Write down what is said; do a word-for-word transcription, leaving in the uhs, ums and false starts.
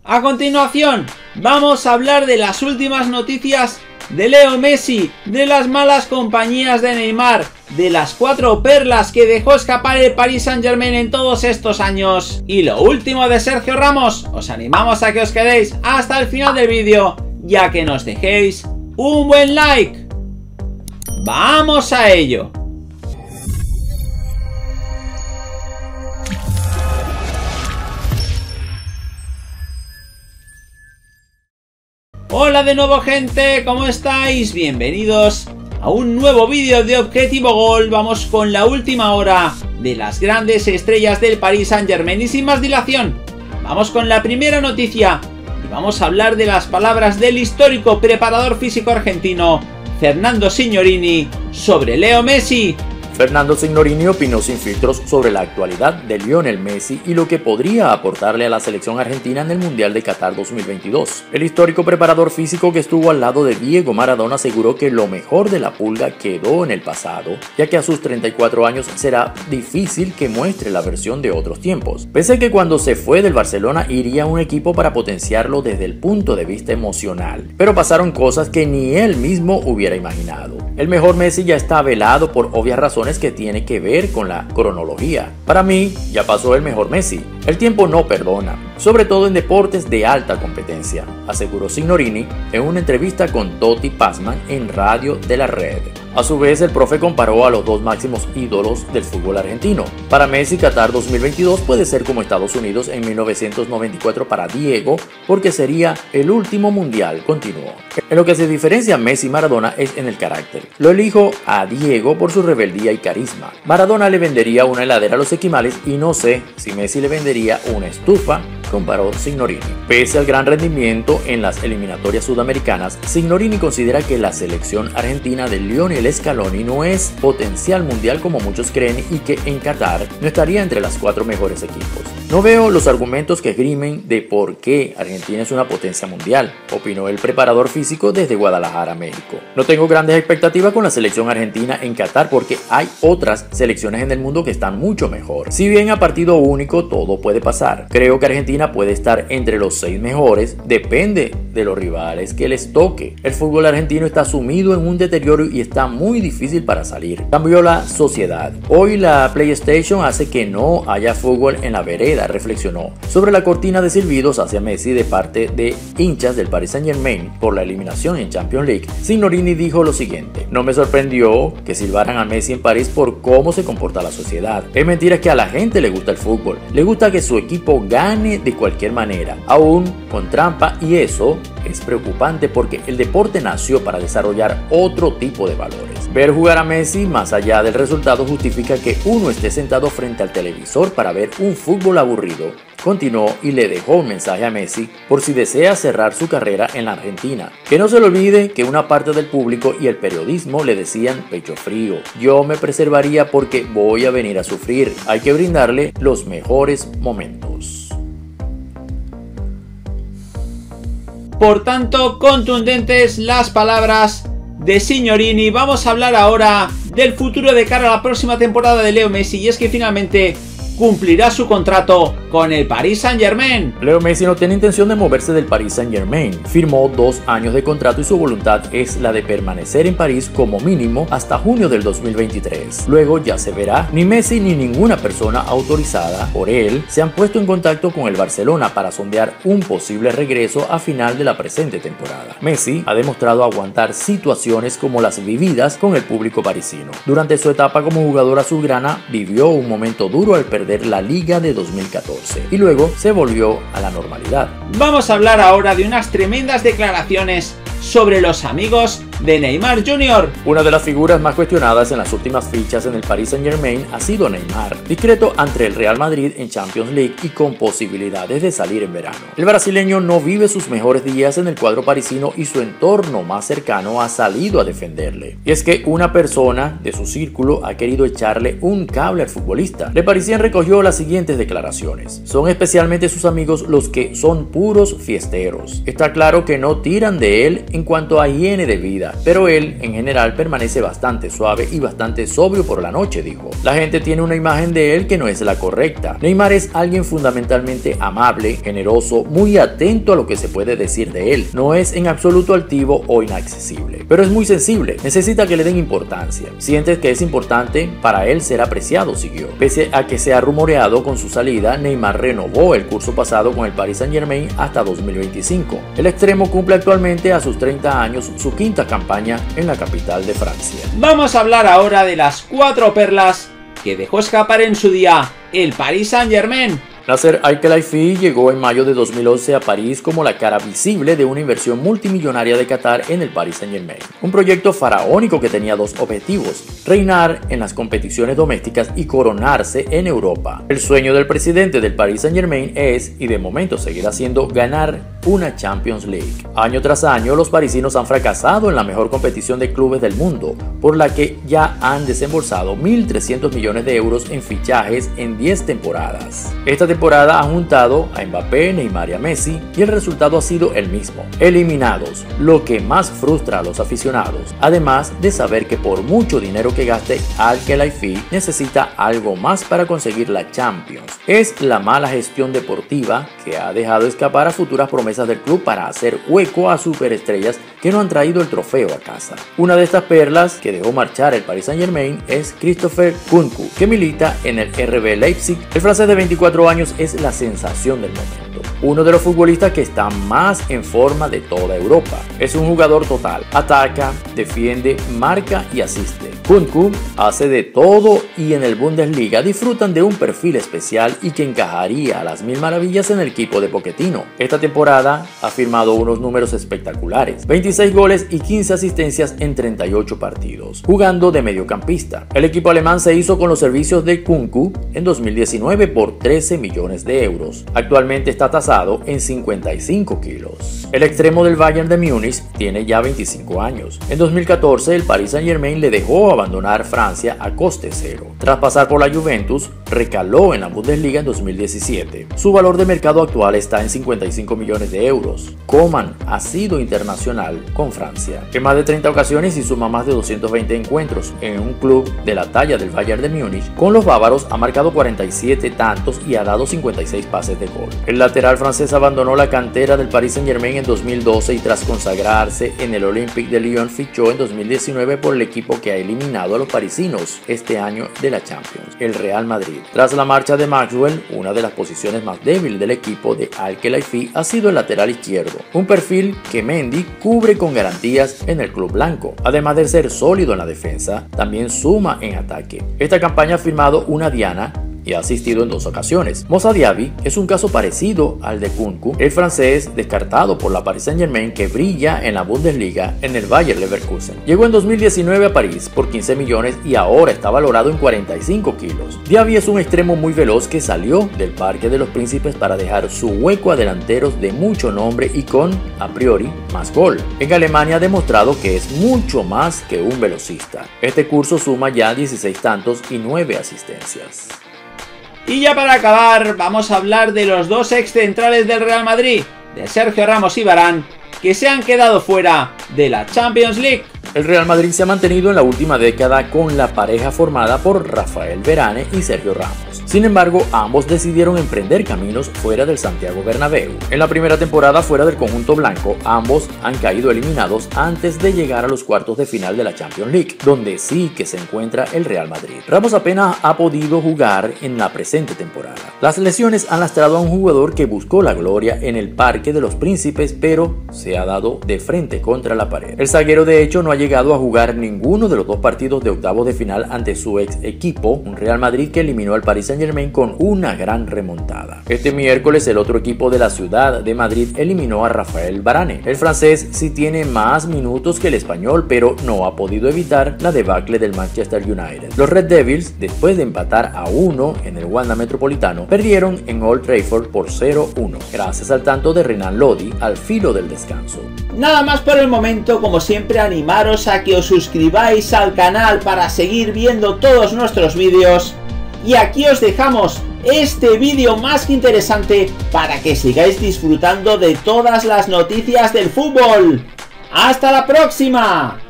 A continuación, vamos a hablar de las últimas noticias de Leo Messi, de las malas compañías de Neymar, de las cuatro perlas que dejó escapar el Paris Saint-Germain en todos estos años y lo último de Sergio Ramos. Os animamos a que os quedéis hasta el final del vídeo y a que nos dejéis un buen like. ¡Vamos a ello! Hola de nuevo, gente, ¿cómo estáis? Bienvenidos a un nuevo vídeo de Objetivo Gol. Vamos con la última hora de las grandes estrellas del Paris Saint-Germain y sin más dilación, vamos con la primera noticia y vamos a hablar de las palabras del histórico preparador físico argentino Fernando Signorini sobre Leo Messi. Fernando Signorini opinó sin filtros sobre la actualidad de Lionel Messi y lo que podría aportarle a la selección argentina en el Mundial de Qatar dos mil veintidós. El histórico preparador físico que estuvo al lado de Diego Maradona aseguró que lo mejor de la Pulga quedó en el pasado, ya que a sus treinta y cuatro años será difícil que muestre la versión de otros tiempos. Pensé que cuando se fue del Barcelona iría a un equipo para potenciarlo desde el punto de vista emocional, pero pasaron cosas que ni él mismo hubiera imaginado. El mejor Messi ya está velado por obvias razones que tiene que ver con la cronología. Para mí, ya pasó el mejor Messi. El tiempo no perdona, sobre todo en deportes de alta competencia, aseguró Signorini en una entrevista con Totti Pazman en Radio de la Red. A su vez, el profe comparó a los dos máximos ídolos del fútbol argentino. Para Messi, Qatar dos mil veintidós puede ser como Estados Unidos en mil novecientos noventa y cuatro para Diego, porque sería el último mundial, continuó. En lo que se diferencia Messi y Maradona es en el carácter. Lo elijo a Diego por su rebeldía y carisma. Maradona le vendería una heladera a los esquimales y no sé si Messi le vendería una estufa, comparó Signorini. Pese al gran rendimiento en las eliminatorias sudamericanas, Signorini considera que la selección argentina de Lionel Scaloni no es potencial mundial como muchos creen y que en Qatar no estaría entre las cuatro mejores equipos. No veo los argumentos que esgrimen de por qué Argentina es una potencia mundial, opinó el preparador físico desde Guadalajara, México. No tengo grandes expectativas con la selección argentina en Qatar porque hay otras selecciones en el mundo que están mucho mejor. Si bien a partido único todo puede pasar, creo que Argentina puede estar entre los seis mejores, depende de los rivales que les toque. El fútbol argentino está sumido en un deterioro y está muy difícil para salir. Cambió la sociedad. Hoy la PlayStation hace que no haya fútbol en la vereda, reflexionó sobre la cortina de silbidos hacia Messi de parte de hinchas del Paris Saint-Germain por la eliminación en Champions League. Signorini dijo lo siguiente: no me sorprendió que silbaran a Messi en París por cómo se comporta la sociedad. Es mentira que a la gente le gusta el fútbol, le gusta que su equipo gane de cualquier manera, aún con trampa, y eso es preocupante porque el deporte nació para desarrollar otro tipo de valores. Ver jugar a Messi más allá del resultado justifica que uno esté sentado frente al televisor para ver un fútbol aburrido, continuó y le dejó un mensaje a Messi por si desea cerrar su carrera en la Argentina. Que no se le olvide que una parte del público y el periodismo le decían pecho frío. Yo me preservaría porque voy a venir a sufrir. Hay que brindarle los mejores momentos. Por tanto, contundentes las palabras de Signorini. Vamos a hablar ahora del futuro de cara a la próxima temporada de Leo Messi, y es que finalmente cumplirá su contrato con el Paris Saint-Germain. Leo Messi no tiene intención de moverse del Paris Saint-Germain. Firmó dos años de contrato y su voluntad es la de permanecer en París como mínimo hasta junio del dos mil veintitrés. Luego ya se verá. Ni Messi ni ninguna persona autorizada por él se han puesto en contacto con el Barcelona para sondear un posible regreso a final de la presente temporada. Messi ha demostrado aguantar situaciones como las vividas con el público parisino. Durante su etapa como jugador azulgrana vivió un momento duro al perder la Liga de dos mil catorce y luego se volvió a la normalidad. Vamos a hablar ahora de unas tremendas declaraciones sobre los amigos de Neymar junior Una de las figuras más cuestionadas en las últimas fichas en el Paris Saint-Germain ha sido Neymar, discreto ante el Real Madrid en Champions League y con posibilidades de salir en verano. El brasileño no vive sus mejores días en el cuadro parisino y su entorno más cercano ha salido a defenderle. Y es que una persona de su círculo ha querido echarle un cable al futbolista. Le Parisien recogió las siguientes declaraciones: son especialmente sus amigos los que son puros fiesteros. Está claro que no tiran de él en cuanto a higiene de vida. cancha, pero él en general permanece bastante suave y bastante sobrio por la noche, dijo. La gente tiene una imagen de él que no es la correcta. Neymar es alguien fundamentalmente amable, generoso, muy atento a lo que se puede decir de él. No es en absoluto altivo o inaccesible, pero es muy sensible. Necesita que le den importancia. Sientes que es importante para él ser apreciado, siguió. Pese a que se ha rumoreado con su salida, Neymar renovó el curso pasado con el Paris Saint-Germain hasta dos mil veinticinco. El extremo cumple actualmente a sus treinta años su quinta campaña en la capital de Francia. Vamos a hablar ahora de las cuatro perlas que dejó escapar en su día el Paris Saint-Germain. Nasser Al-Khelaifi llegó en mayo de dos mil once a París como la cara visible de una inversión multimillonaria de Qatar en el Paris Saint-Germain. Un proyecto faraónico que tenía dos objetivos: reinar en las competiciones domésticas y coronarse en Europa. El sueño del presidente del Paris Saint-Germain es, y de momento seguirá siendo, ganar una Champions League. Año tras año, los parisinos han fracasado en la mejor competición de clubes del mundo, por la que ya han desembolsado mil trescientos millones de euros en fichajes en diez temporadas. Esta temporada ha juntado a Mbappé, Neymar y a Messi, y el resultado ha sido el mismo: eliminados, lo que más frustra a los aficionados, además de saber que por mucho dinero que gaste Al-Khelaifi necesita algo más para conseguir la Champions. Es la mala gestión deportiva que ha dejado escapar a futuras promesas del club para hacer hueco a superestrellas que no han traído el trofeo a casa. Una de estas perlas que dejó marchar el Paris Saint-Germain es Christopher Nkunku, que milita en el R B Leipzig. El francés de veinticuatro años es la sensación del momento, uno de los futbolistas que está más en forma de toda Europa. Es un jugador total: ataca, defiende, marca y asiste. Nkunku hace de todo y en el Bundesliga disfrutan de un perfil especial y que encajaría a las mil maravillas en el equipo de Pochettino. Esta temporada ha firmado unos números espectaculares: veintiséis goles y quince asistencias en treinta y ocho partidos, jugando de mediocampista. El equipo alemán se hizo con los servicios de Nkunku en dos mil diecinueve por trece millones de euros. Actualmente está tasado en cincuenta y cinco kilos. El extremo del Bayern de Múnich tiene ya veinticinco años. En dos mil catorce el Paris Saint-Germain le dejó abandonar Francia a coste cero. Tras pasar por la Juventus, recaló en la Bundesliga en dos mil diecisiete. Su valor de mercado actual está en cincuenta y cinco millones de euros. Coman ha sido internacional con Francia en más de treinta ocasiones y suma más de doscientos veinte encuentros en un club de la talla del Bayern de Múnich. Con los bávaros ha marcado cuarenta y siete tantos y ha dado cincuenta y seis pases de gol. El lateral francés abandonó la cantera del Paris Saint-Germain en dos mil doce y tras consagrarse en el Olympique de Lyon fichó en dos mil diecinueve por el equipo que ha eliminado a los parisinos este año de la Champions, el Real Madrid. Tras la marcha de Maxwell, una de las posiciones más débiles del equipo de Al-Khelaifi ha sido el lateral izquierdo, un perfil que Mendy cubre con garantías en el club blanco. Además de ser sólido en la defensa, también suma en ataque. Esta campaña ha firmado una diana y ha asistido en dos ocasiones. Moussa Diaby es un caso parecido al de Nkunku, el francés descartado por la Paris Saint-Germain que brilla en la Bundesliga en el Bayer Leverkusen. Llegó en dos mil diecinueve a París por quince millones y ahora está valorado en cuarenta y cinco kilos. Diaby es un extremo muy veloz que salió del Parque de los Príncipes para dejar su hueco a delanteros de mucho nombre y con, a priori, más gol. En Alemania ha demostrado que es mucho más que un velocista. Este curso suma ya dieciséis tantos y nueve asistencias. Y ya para acabar, vamos a hablar de los dos ex centrales del Real Madrid, de Sergio Ramos y Varane, que se han quedado fuera de la Champions League. El Real Madrid se ha mantenido en la última década con la pareja formada por Rafael Varane y Sergio Ramos. Sin embargo, ambos decidieron emprender caminos fuera del Santiago Bernabéu. En la primera temporada fuera del conjunto blanco, ambos han caído eliminados antes de llegar a los cuartos de final de la Champions League, donde sí que se encuentra el Real Madrid. Ramos apenas ha podido jugar en la presente temporada. Las lesiones han lastrado a un jugador que buscó la gloria en el Parque de los Príncipes, pero se ha dado de frente contra la pared. El zaguero de hecho no ha llegado a jugar ninguno de los dos partidos de octavos de final ante su ex equipo, un Real Madrid que eliminó al Paris Saint-Germain con una gran remontada. Este miércoles el otro equipo de la ciudad de Madrid eliminó a Rafael Varane. El francés sí tiene más minutos que el español, pero no ha podido evitar la debacle del Manchester United. Los Red Devils, después de empatar a uno en el Wanda Metropolitano, perdieron en Old Trafford por cero uno, gracias al tanto de Renan Lodi al filo del descanso. Nada más por el momento, como siempre animaros a que os suscribáis al canal para seguir viendo todos nuestros vídeos. Y aquí os dejamos este vídeo más que interesante para que sigáis disfrutando de todas las noticias del fútbol. ¡Hasta la próxima!